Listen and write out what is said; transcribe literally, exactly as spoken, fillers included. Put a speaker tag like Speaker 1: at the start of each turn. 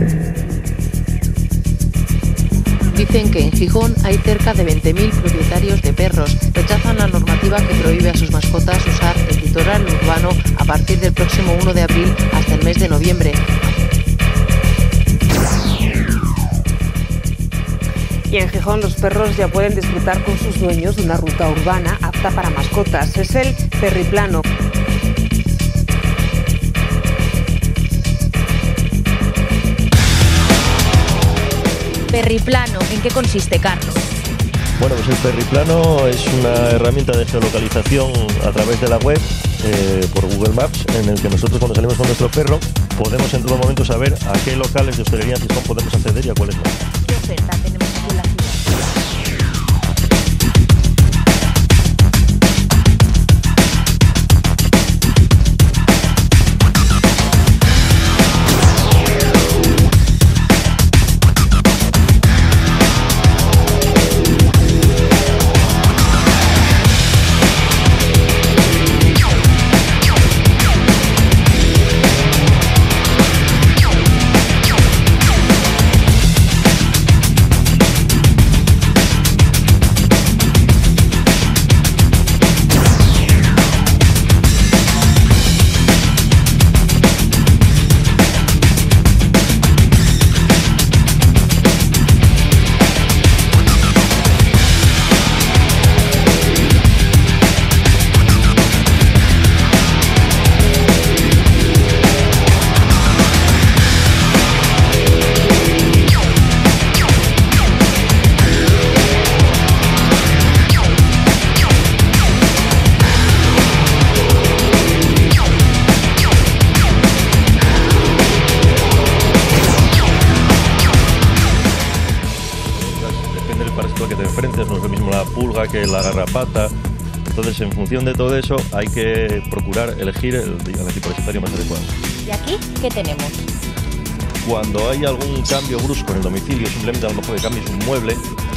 Speaker 1: Dicen que en Gijón hay cerca de veinte mil propietarios de perros. Rechazan la normativa que prohíbe a sus mascotas usar el litoral urbano a partir del próximo uno de abril hasta el mes de noviembre.
Speaker 2: Y en Gijón los perros ya pueden disfrutar con sus dueños de una ruta urbana apta para mascotas. Es el Perriplano.
Speaker 3: Perriplano, ¿en qué consiste, Carlos?
Speaker 4: Bueno, pues el Perriplano es una herramienta de geolocalización a través de la web, eh, por Google Maps, en el que nosotros cuando salimos con nuestro perro podemos en todo momento saber a qué locales de hostelería en Gijón podemos acceder y a cuáles no.
Speaker 3: ¿Qué oferta tenemos aquí en la ciudad?
Speaker 4: Que te enfrentes, no es lo mismo la pulga que la garrapata. Entonces, en función de todo eso, hay que procurar elegir el, el antiparasitario más adecuado.
Speaker 3: ¿Y aquí qué tenemos?
Speaker 4: Cuando hay algún cambio brusco en el domicilio, simplemente a lo mejor que cambies un mueble,